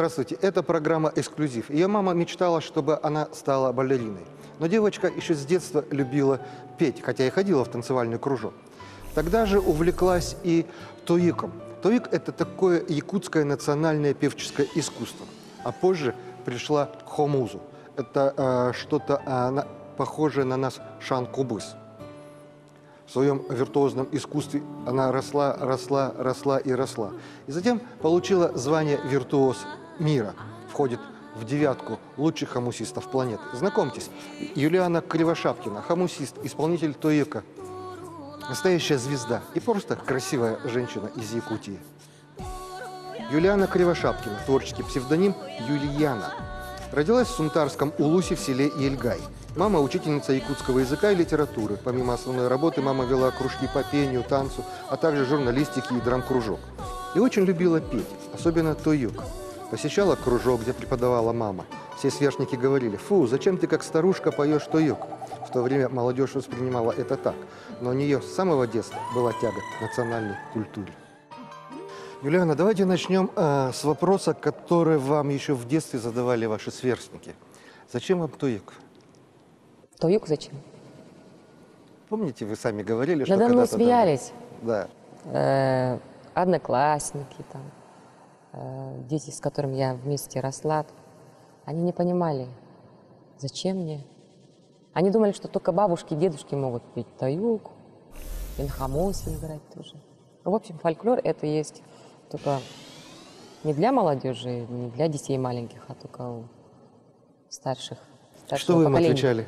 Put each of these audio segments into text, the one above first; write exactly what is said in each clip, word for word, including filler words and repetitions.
Здравствуйте, это программа «Эксклюзив». Ее мама мечтала, чтобы она стала балериной. Но девочка еще с детства любила петь, хотя и ходила в танцевальный кружок. Тогда же увлеклась и тоиком. Тоик – это такое якутское национальное певческое искусство. А позже пришла к хомузу. Это э, что-то э, похожее на нас шан-кубыс. В своем виртуозном искусстве она росла, росла, росла и росла. И затем получила звание «Виртуоз мира». Входит в девятку лучших хомусистов планеты. Знакомьтесь, Юлиана Кривошапкина, хомусист, исполнитель тоика. Настоящая звезда и просто красивая женщина из Якутии. Юлиана Кривошапкина, творческий псевдоним Юлияна. Родилась в Сунтарском Улусе в селе Ельгай. Мама – учительница якутского языка и литературы. Помимо основной работы, мама вела кружки по пению, танцу, а также журналистики и драм-кружок. И очень любила петь, особенно тоик. Посещала кружок, где преподавала мама. Все сверстники говорили: «Фу, зачем ты как старушка поешь тоик?» В то время молодежь воспринимала это так. Но у нее с самого детства была тяга к национальной культуре. Юлиана, давайте начнем э, с вопроса, который вам еще в детстве задавали ваши сверстники. Зачем вам тоик? Тоик зачем? Помните, вы сами говорили, что надо мной когда-то... смеялись. Да. Э, одноклассники, там, э, дети, с которыми я вместе росла, они не понимали, зачем мне. Они думали, что только бабушки и дедушки могут петь тоик, и на хомусе играть тоже. Ну, в общем, фольклор – это есть только не для молодежи, не для детей маленьких, а только у старших. Что вы им отвечали?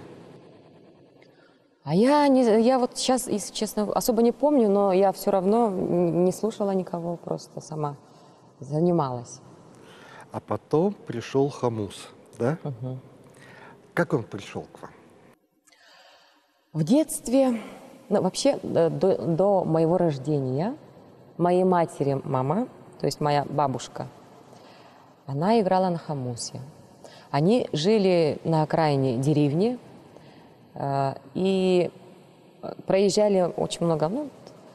А я, не, я вот сейчас, если честно, особо не помню, но я все равно не слушала никого, просто сама занималась. А потом пришел хомус, да? Угу. Как он пришел к вам? В детстве, ну, вообще до, до моего рождения, моей матери мама, то есть моя бабушка, она играла на хомусе. Они жили на окраине деревни э, и проезжали очень много ну,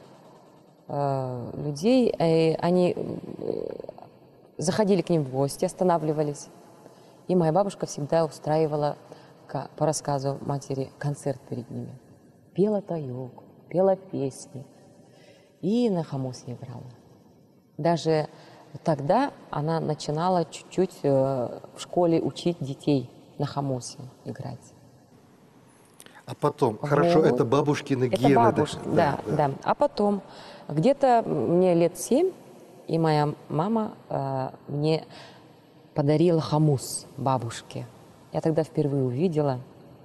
э, людей. И они э, заходили к ним в гости, останавливались. И моя бабушка всегда устраивала, по рассказу матери, концерт перед ними. Пела тоик, пела песни и на хомусе играла. Даже тогда она начинала чуть-чуть в школе учить детей на хомусе играть. А потом, вот. Хорошо, это бабушкины это гены. Бабуш... Да, да, да. да. А потом, где-то мне лет семь, и моя мама э, мне подарила хомус бабушке. Я тогда впервые увидела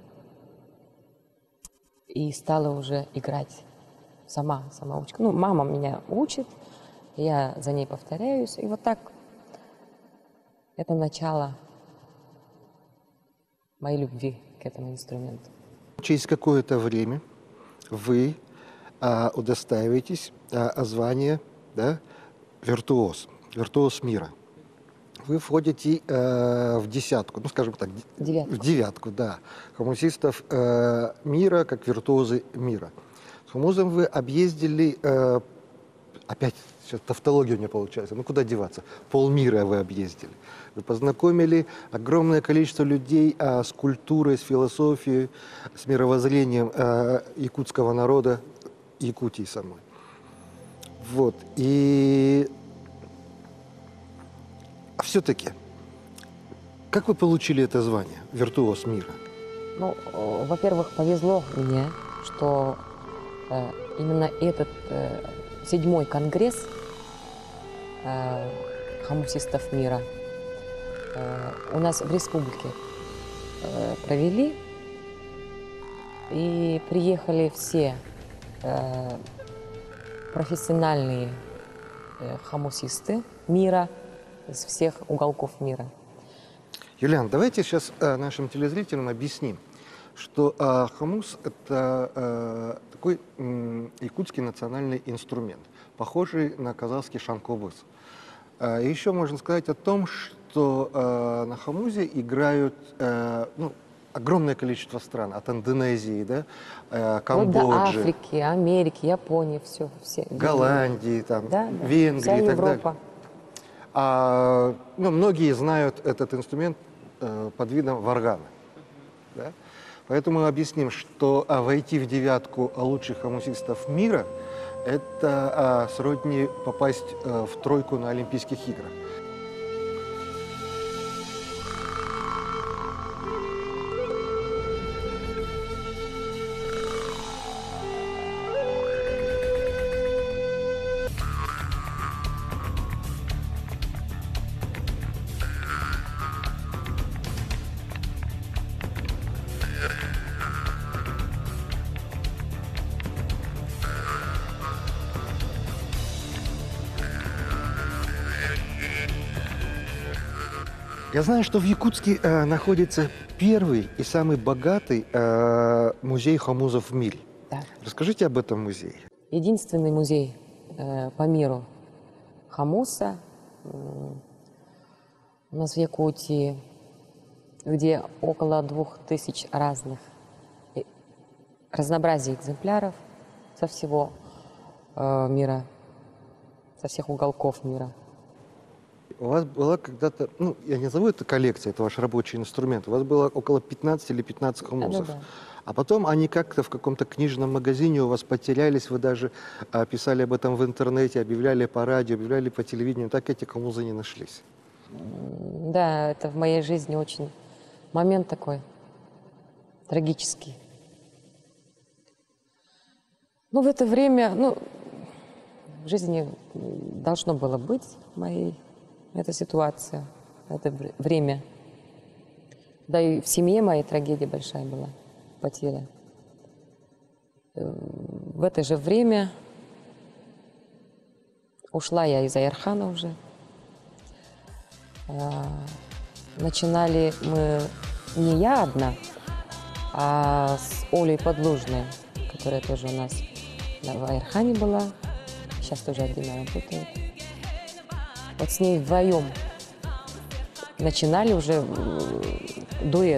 и стала уже играть сама, самоучка. Ну, мама меня учит, я за ней повторяюсь. И вот так это начало моей любви к этому инструменту. Через какое-то время вы а, удостаиваетесь а, звания, да, виртуоз, виртуоз мира. Вы входите э, в десятку, ну, скажем так, девятку. в девятку, да, хомусистов э, мира, как виртуозы мира. С хомузом вы объездили, э, опять сейчас тавтология у меня получается, ну куда деваться, полмира вы объездили. Вы познакомили огромное количество людей э, с культурой, с философией, с мировоззрением э, якутского народа, Якутии самой. Вот, и... А все-таки, как вы получили это звание, виртуоз мира? Ну, во-первых, повезло мне, что э, именно этот э, седьмой конгресс э, хомусистов мира э, у нас в республике э, провели. И приехали все э, профессиональные э, хомусисты мира, из всех уголков мира. Юлиан, давайте сейчас э, нашим телезрителям объясним, что э, хомус – это э, такой э, якутский национальный инструмент, похожий на казахский шан-кубыс. Э, еще можно сказать о том, что э, на хомузе играют э, ну, огромное количество стран, от Индонезии, да, э, Камбоджи, вот до Африки, Америки, Японии, все, все. Голландии, там, да, да. Венгрии Вся и так Европа. далее. А ну, многие знают этот инструмент э, под видом варгана. Да? Поэтому мы объясним, что а, войти в девятку лучших хомусистов мира – это а, сродни попасть а, в тройку на Олимпийских играх. Я знаю, что в Якутске э, находится первый и самый богатый э, музей хомузов в мире. Да. Расскажите об этом музее. Единственный музей э, по миру хомуса э, у нас в Якутии, где около двух тысяч разных э, разнообразий экземпляров со всего э, мира, со всех уголков мира. У вас была когда-то, ну, я не назову это коллекция, это ваш рабочий инструмент, у вас было около пятнадцати или пятнадцати хомусов. Да-да-да. А потом они как-то в каком-то книжном магазине у вас потерялись, вы даже а, писали об этом в интернете, объявляли по радио, объявляли по телевидению, так эти хомузы не нашлись. Да, это в моей жизни очень момент такой трагический. Ну, в это время, ну, в жизни должно было быть моей эта ситуация, это время. Да и в семье моей трагедия большая была, потеря. В это же время ушла я из Айрхана уже. Начинали мы не я одна, а с Олей Подлужной, которая тоже у нас в Айрхане была, сейчас тоже отдельно работает. Вот с ней вдвоем начинали уже дуэт.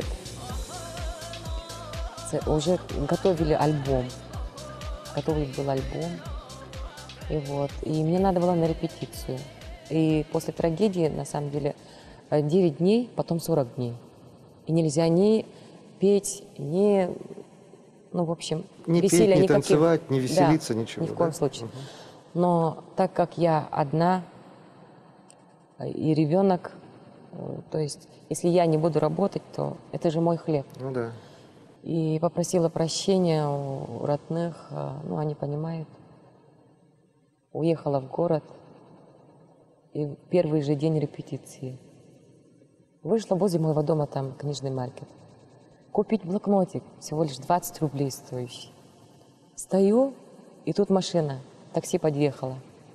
Уже готовили альбом. Готовый был альбом. И вот. И мне надо было на репетицию. И после трагедии, на самом деле, девять дней, потом сорок дней. И нельзя ни петь, ни, ну, в общем, не веселья петь, не никаких. танцевать, не веселиться, да, ничего. Ни в коем да? случае. Угу. Но так как я одна, и ребенок, то есть, если я не буду работать, то это же мой хлеб. Ну да. И попросила прощения у родных, ну, они понимают. Уехала в город, и первый же день репетиции. Вышла возле моего дома, там книжный маркет. Купить блокнотик, всего лишь двадцать рублей стоящий. Стою, и тут машина, такси подъехало.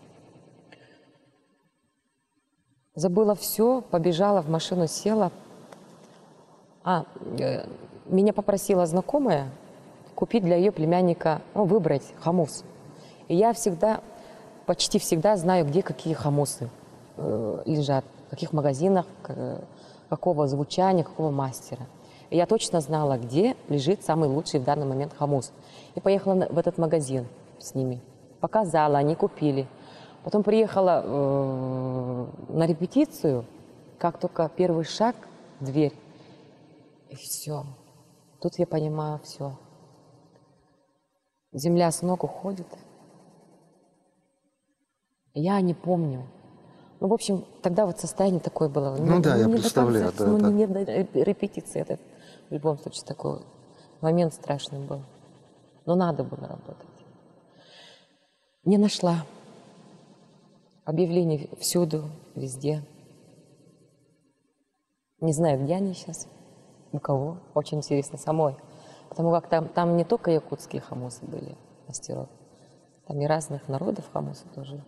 Забыла все, побежала в машину, села. А, э, меня попросила знакомая купить для ее племянника, ну, выбрать хомус. И я всегда, почти всегда знаю, где какие хомусы э, лежат, в каких магазинах, э, какого звучания, какого мастера. И я точно знала, где лежит самый лучший в данный момент хомус. И поехала на, в этот магазин с ними. Показала, они купили. Потом приехала э, на репетицию, как только первый шаг в дверь, и все. Тут я понимаю, все. Земля с ног уходит. Я не помню. Ну, в общем, тогда вот состояние такое было. Ну не, да, я не представляю. До конца, Да, ну, да. не до репетиции. Это в любом случае такой момент страшный был. Но надо было работать. Не нашла. Объявления всюду, везде. Не знаю, где они сейчас, у кого. Очень интересно самой. Потому как там, там не только якутские хомусы были, мастеров. Там и разных народов хомусы тоже.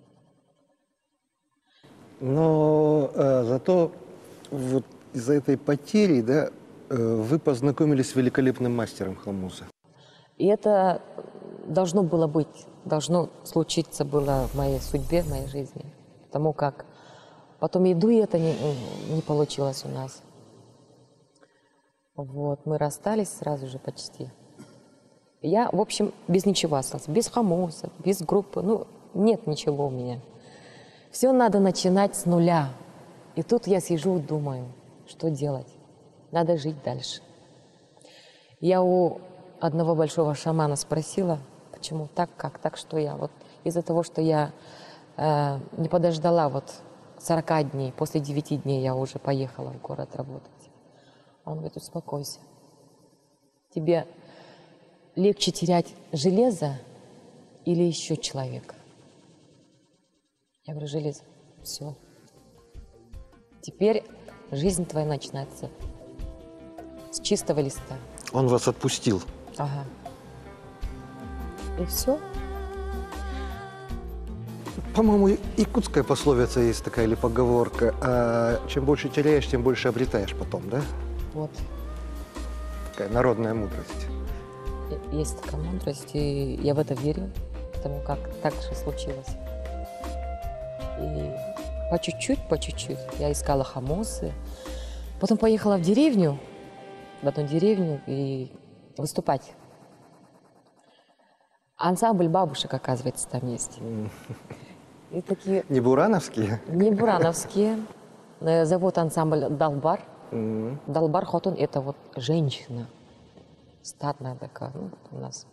Но э, зато вот из-за этой потери, да, э, вы познакомились с великолепным мастером хомуса. И это должно было быть, должно случиться было в моей судьбе, в моей жизни. Потому как потом еду и это не, не получилось у нас. Вот, мы расстались сразу же почти. Я, в общем, без ничего осталась, без хомуса, без группы, ну, нет ничего у меня. Все надо начинать с нуля. И тут я сижу, думаю, что делать? Надо жить дальше. Я у одного большого шамана спросила, почему так, как так, что я. Вот из-за того, что я э, не подождала вот сорока дней, после девяти дней я уже поехала в город работать. Он говорит, успокойся. Тебе легче терять железо или еще человека? Я говорю, железо. Все. Теперь жизнь твоя начинается с чистого листа. Он вас отпустил. Ага. И все. По-моему, якутская пословица есть такая или поговорка. А, чем больше теряешь, тем больше обретаешь потом, да? Вот. Такая народная мудрость. И- Есть такая мудрость, и я в это верю, потому как так же случилось. И по чуть-чуть, по чуть-чуть я искала хамосы. Потом поехала в деревню, в одну деревню, и выступать. Ансамбль бабушек, оказывается, там есть. И такие Не бурановские? не бурановские. Э, Зовут ансамбль Далбар. М. Далбар Хотун – это вот женщина. Статная такая, ну, у нас.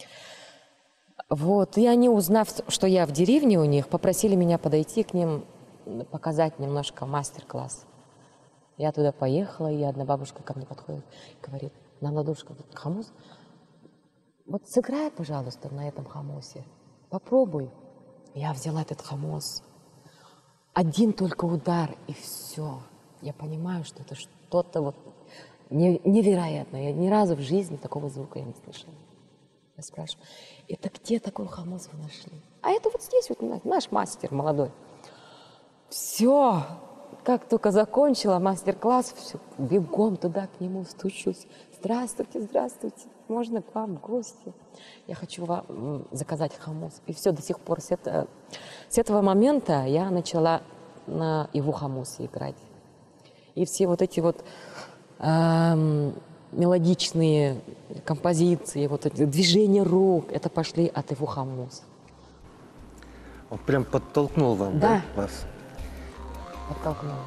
Вот, и они, узнав, что я в деревне у них, попросили меня подойти к ним, м, показать немножко мастер-класс. Я туда поехала, и одна бабушка ко мне подходит, говорит, на ладошку, говорит, хамус, вот сыграй, пожалуйста, на этом хамосе, попробуй. Я взяла этот хамос, один только удар, и все. Я понимаю, что это что-то вот не- невероятное. Я ни разу в жизни такого звука я не слышала. Я спрашиваю, это где такой хамос вы нашли? А это вот здесь вот на- наш мастер молодой. Все, как только закончила мастер-класс, все, бегом туда к нему стучусь. Здравствуйте, здравствуйте, можно к вам в гости? Я хочу вам м, заказать хамус. И все, до сих пор с, это- с этого момента я начала на его хамусе играть. И все вот эти вот эм, мелодичные композиции, вот эти движения рук, это пошли от его хамуса. Он прям подтолкнул вам, Да. да, вас? Подтолкнула.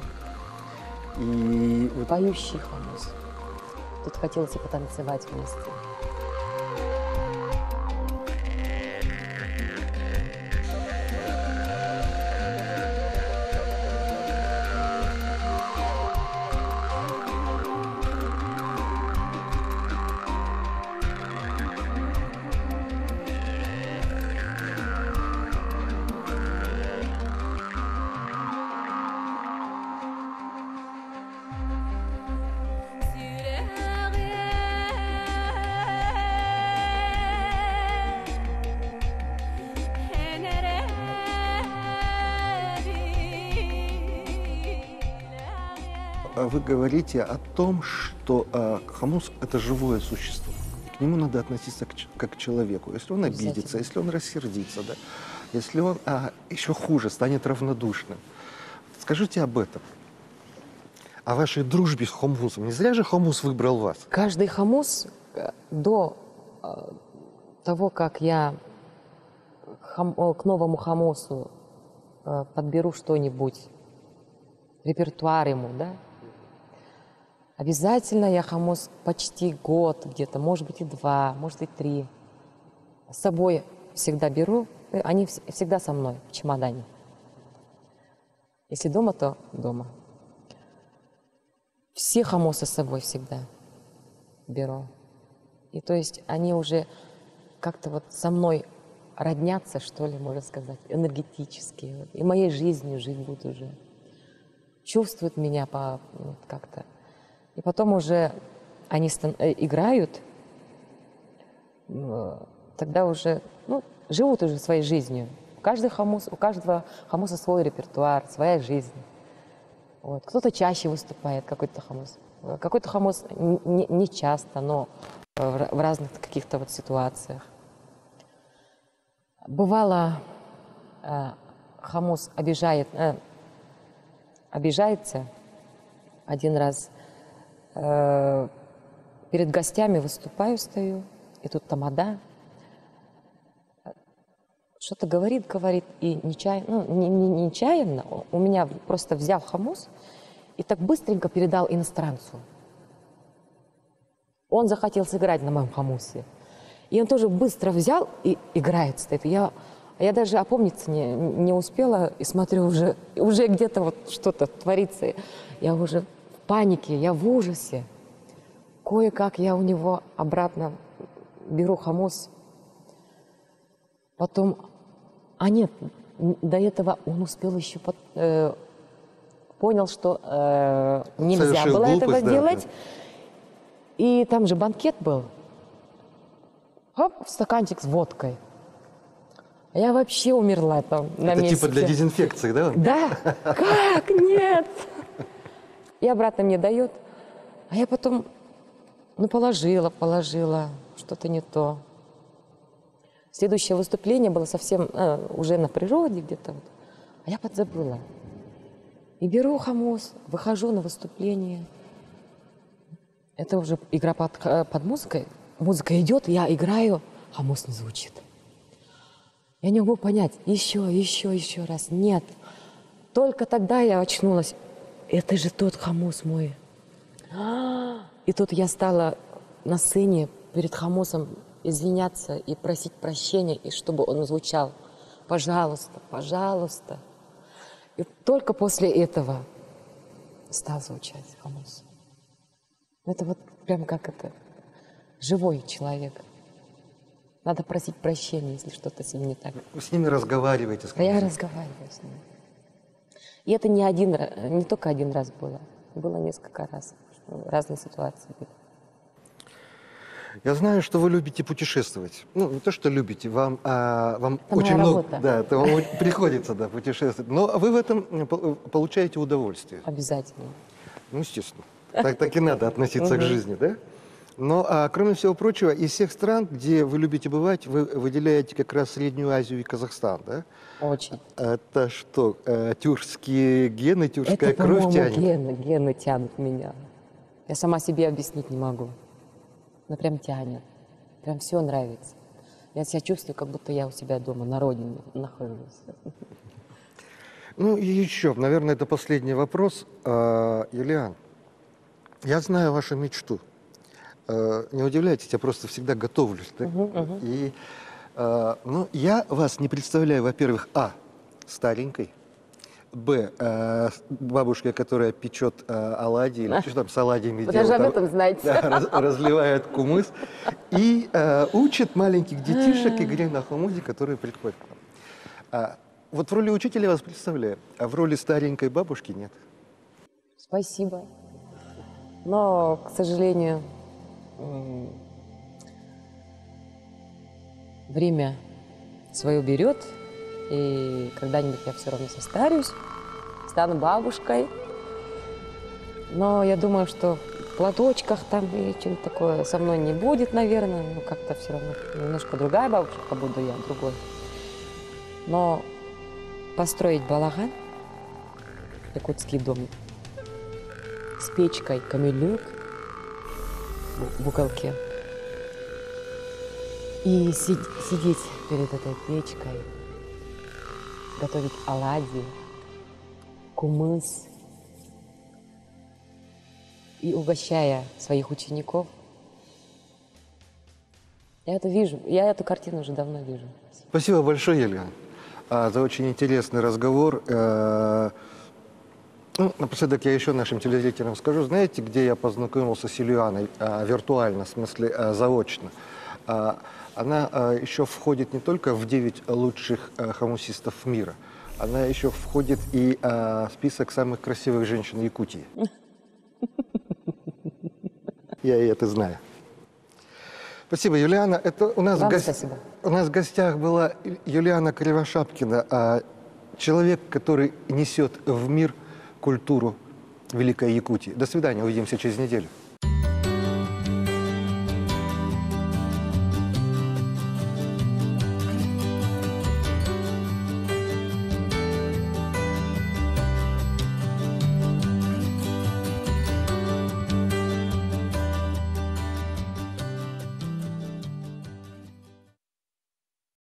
И вот Поющий хамус. Тут хотелось и потанцевать вместе. а вы говорите о том, что а, хамус – это живое существо. И к нему надо относиться к ч- как к человеку. Если он обидится, Обязательно. если он рассердится, да, если он, а, еще хуже, станет равнодушным. Скажите об этом. О вашей дружбе с хомусом. Не зря же хомус выбрал вас. Каждый хамус э, до э, того, как я хам- о, к новому хамусу э, подберу что-нибудь, репертуар ему, да, обязательно я хамус почти год где-то, может быть и два, может и три. С собой всегда беру, э, они вс- всегда со мной в чемодане. Если дома, то дома. Все хамусы с собой всегда беру. И то есть они уже как-то вот со мной роднятся, что ли, можно сказать, энергетически. Вот. И моей жизнью живут уже. Чувствуют меня по, ну, как-то. И потом уже они стан- э, играют, э, тогда уже, ну, живут уже своей жизнью. Каждый хамус, у каждого хамуса свой репертуар, своя жизнь. Вот. Кто-то чаще выступает, какой-то хамус. Э, Какой-то хамус н- не, не часто, но э, в ра- в разных каких-то вот ситуациях. Бывало, э, хамус обижает, э, обижается. Один раз э, перед гостями выступаю, стою, и тут тамада. что-то говорит, говорит, и нечаянно, ну, не, не, нечаянно у меня просто взял хамус и так быстренько передал иностранцу. Он захотел сыграть на моем хамусе. И он тоже быстро взял и играет, стоит. Я, я даже опомниться не, не успела, и смотрю, уже, уже где-то вот что-то творится. Я уже в панике, я в ужасе. Кое-как я у него обратно беру хамус. Потом, а нет, до этого он успел еще, под, э, понял, что э, нельзя Совершил было глупость, этого да, делать. да. И там же банкет был. Хоп, стаканчик с водкой. А я вообще умерла там на Это месте. типа для дезинфекции, да? Да? Как? Нет. И обратно мне дает. А я потом, ну, положила, положила. Что-то не то. Следующее выступление было совсем э, уже на природе где-то. Вот. А я подзабыла. И беру хамус, выхожу на выступление. Это уже игра под, под музыкой. Музыка идет, я играю, хамус не звучит. Я не могу понять, еще, еще, еще раз. Нет. Только тогда я очнулась. Это же тот хамус мой. И тут я стала на сцене перед хамусом извиняться и просить прощения, и чтобы он звучал. Пожалуйста, пожалуйста. И только после этого стал звучать хамус. Это вот прям как это, живой человек. Надо просить прощения, если что-то с ним не так. Вы с ними разговариваете. С А я ними. разговариваю с ними. И это не один, не только один раз было. Было несколько раз. Разные ситуации были. Я знаю, что вы любите путешествовать. Ну, не то, что любите, вам, а, вам Это очень моя много... работа. Да, это вам очень приходится, да, путешествовать. Но вы в этом пол- получаете удовольствие. Обязательно. Ну, естественно. Так, так и надо относиться к жизни, да? Но, а, кроме всего прочего, из всех стран, где вы любите бывать, вы выделяете как раз Среднюю Азию и Казахстан, да? Очень. Это что, э, тюркские гены, тюркская Это, кровь по-моему, тянет? гены, гены тянут меня. Я сама себе объяснить не могу. Но прям тянет. Прям все нравится. Я себя чувствую, как будто я у себя дома, на родине нахожусь. Ну и еще, наверное, это последний вопрос. А, Юлиан, я знаю вашу мечту. А, не удивляйтесь, я просто всегда готовлюсь. Да? Мгм, мгм. И, а, ну, я вас не представляю, во-первых, а, старенькой, б, а, бабушкой, которая печет а, оладьи, или что там с оладьями Вы даже делают, об там, этом знаете. да, раз- разливает кумыс и а, учит маленьких детишек игре на хумузе, которые приходят к нам. А, вот в роли учителя я вас представляю, а в роли старенькой бабушки нет. Спасибо. Но, к сожалению, м, время свое берет, и когда-нибудь я все равно состарюсь, стану бабушкой. Но я думаю, что в платочках там или что-нибудь такое со мной не будет, наверное. Ну, как-то все равно немножко другая бабушка буду я, другой. Но построить балаган, якутский дом, с печкой камелюк в- в уголке, и си- сидеть перед этой печкой, готовить оладьи, кумыс, и угощая своих учеников. Я это вижу, я эту картину уже давно вижу. Спасибо большое, Елена, а, за очень интересный разговор. Э, Ну, напоследок я еще нашим телезрителям скажу. Знаете, где я познакомился с Юлианой а, виртуально, в смысле а, заочно? А, она а, еще входит не только в девять лучших а, хомусистов мира, она еще входит и а, в список самых красивых женщин Якутии. Я и это знаю. Спасибо, Юлиана. Это у нас, в Вам гос- спасибо. у нас в гостях была Юлиана Кривошапкина, а, человек, который несет в мир культуру Великой Якутии. До свидания, увидимся через неделю.